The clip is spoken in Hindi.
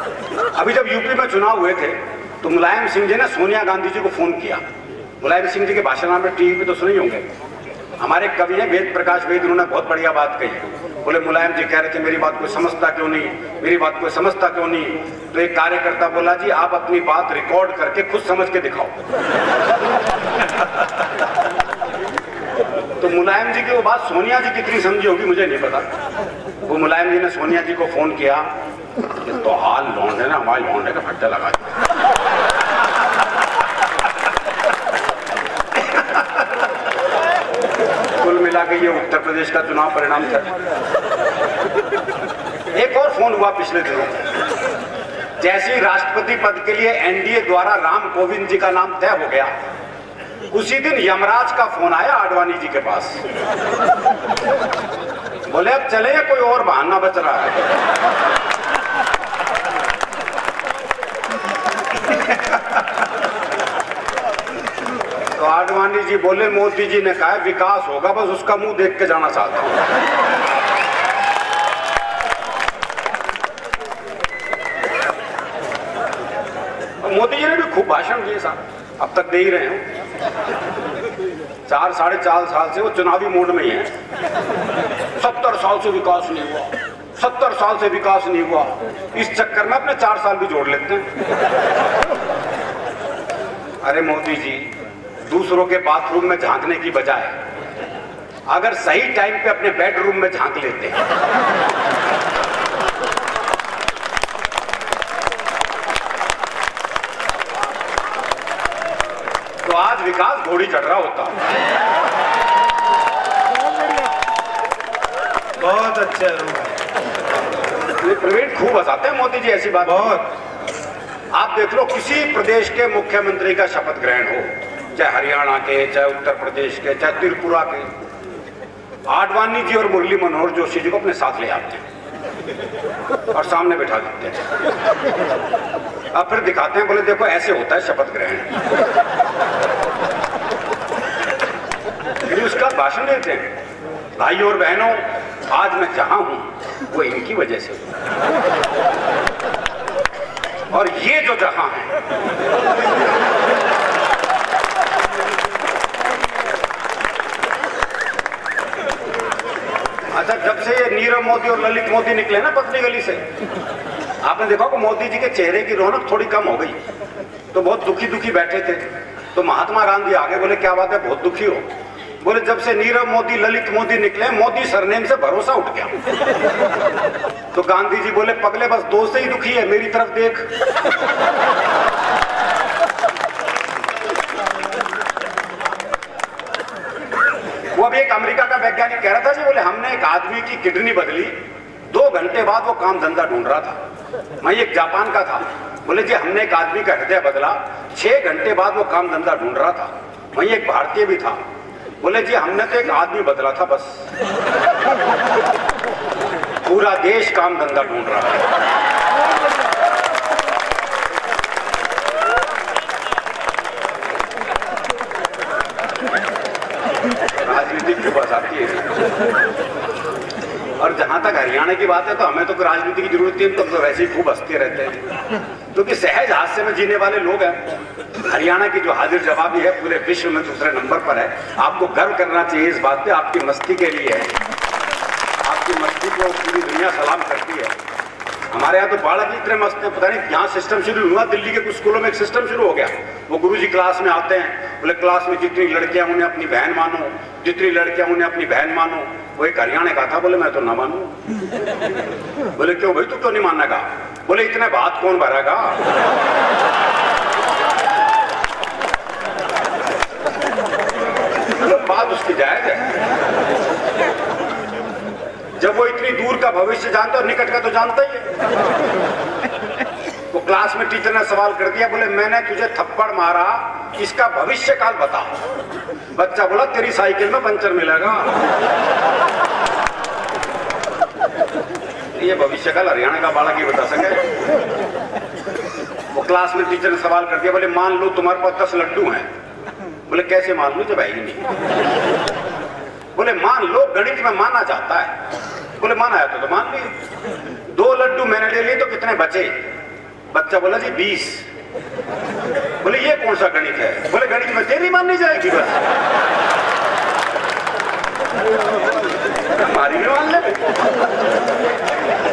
अभी जब यूपी में चुनाव हुए थे तो मुलायम सिंह जी ने सोनिया गांधी जी को फोन किया। मुलायम सिंह जी के भाषण में टीवी पे तो सुने होंगे। हमारे कवि हैं वेद प्रकाश वेद, उन्होंने बहुत बढ़िया बात कही। बोले मुलायम जी कह रहे थे मेरी बात कोई समझता क्यों नहीं, मेरी बात कोई समझता क्यों नहीं। तो एक कार्यकर्ता बोला जी आप अपनी बात रिकॉर्ड करके खुद समझ के दिखाओ। तो मुलायम जी की वो बात सोनिया जी कितनी समझी होगी मुझे नहीं पता। वो मुलायम जी ने सोनिया जी को फोन किया कि तो हाल लौंडे ना हमारे लौंडे का फट्टा लगा दिया। कुल मिला के ये उत्तर प्रदेश का चुनाव परिणाम था। एक और फोन हुआ पिछले दिनों, जैसे ही राष्ट्रपति पद के लिए एनडीए द्वारा राम कोविंद जी का नाम तय हो गया, उसी दिन यमराज का फोन आया आडवाणी जी के पास। बोले अब चले या कोई और बहाना बच रहा है। तो आडवाणी जी बोले मोदी जी ने कहा विकास होगा, बस उसका मुंह देख के जाना चाहता हूं। मोदी जी ने भी खूब भाषण दिए साहब, अब तक दे ही रहे हैं। 4 साढ़े 4 साल से वो चुनावी मोड में ही है। 70 साल से विकास नहीं हुआ, 70 साल से विकास नहीं हुआ। इस चक्कर में अपने 4 साल भी जोड़ लेते हैं। अरे मोदी जी, दूसरों के बाथरूम में झांकने की बजाय अगर सही टाइम पे अपने बेडरूम में झांक लेते हैं तो आज विकास घोड़ी चढ़ रहा होता। बहुत अच्छे प्रवीण खूब हंसाते हैं मोदी जी ऐसी बात। बहुत। आप देख लो किसी प्रदेश के मुख्यमंत्री का शपथ ग्रहण हो, चाहे हरियाणा के, चाहे उत्तर प्रदेश के, चाहे त्रिपुरा के, आडवाणी जी और मुरली मनोहर जोशी जी को अपने साथ ले आते हैं और सामने बिठा देते हैं। अब फिर दिखाते हैं, बोले देखो ऐसे होता है शपथ ग्रहण। फिर उसका भाषण देते हैं, भाई और बहनों आज मैं जहां हूं वो इनकी वजह से और ये जो जहां है अच्छा, जब से ये नीरव मोदी और ललित मोदी निकले ना पतली गली से, आपने देखा कि मोदी जी के चेहरे की रौनक थोड़ी कम हो गई। तो बहुत दुखी दुखी बैठे थे। तो महात्मा गांधी आगे बोले क्या बात है, बहुत दुखी हो? बोले जब से नीरव मोदी ललित मोदी निकले, मोदी सरनेम से भरोसा उठ गया। तो गांधी जी बोले पगले बस 2 से ही दुखी है, मेरी तरफ देख। वो अभी एक अमेरिका का वैज्ञानिक कह रहा था जी, बोले हमने एक आदमी की किडनी बदली, 2 घंटे बाद वो काम धंधा ढूंढ रहा था। मैं एक जापान का था, बोले जी हमने एक आदमी का हृदय बदला, 6 घंटे बाद वो काम धंधा ढूंढ रहा था। वहीं एक भारतीय भी था, बोले जी हमने तो एक आदमी बदला था बस, पूरा देश काम धंधा ढूंढ रहा है। राजनीतिक के पास आती है। और जहां तक हरियाणा की बात है तो हमें तो राजनीति की जरूरत नहीं, तो वैसे ही खूब हंसते रहते हैं क्योंकि सहज हास्य में जीने वाले लोग हैं। हरियाणा की जो हाजिर जवाबी है पूरे विश्व में दूसरे नंबर पर है। आपको गर्व करना चाहिए इस बात पे, आपकी मस्ती के लिए है। आपकी मस्ती को पूरी दुनिया सलाम करती है। हमारे यहाँ तो बालक इतने मस्त हैं, पता नहीं यहाँ सिस्टम शुरू हुआ, दिल्ली के कुछ स्कूलों में एक सिस्टम शुरू हो गया। वो गुरुजी क्लास में आते हैं, बोले क्लास में जितनी लड़कियां उन्हें अपनी बहन मानो, जितनी लड़कियां उन्हें अपनी बहन मानो। वो एक हरियाणा का था, बोले मैं तो ना मानू। बोले क्यों भाई, तू क्यों नहीं मानेगा? बोले इतने बात कौन भरेगा। बात उसकी जायज है। जब वो इतनी दूर का भविष्य जानता है और निकट का तो जानता ही है। वो क्लास में टीचर ने सवाल कर दिया, बोले मैंने तुझे थप्पड़ मारा, इसका भविष्य काल बता। बच्चा बोला तेरी साइकिल में पंचर मिलेगा। ये भविष्य काल हरियाणा का बालक ही बता सके। वो क्लास में टीचर ने सवाल कर दिया, बोले मान लो तुम्हारे पास 10 लड्डू हैं। बोले कैसे मान लो जब है ही नहीं। बोले मान लो, गणित में माना जाता है। बोले माना है तो मान लिए। 2 लड्डू मैंने ले लिए तो कितने बचे? बच्चा बोला जी 20। बोले ये कौन सा गणित है? बोले गणित में तेरी माननी जाएगी बस, हमारी भी मान ले।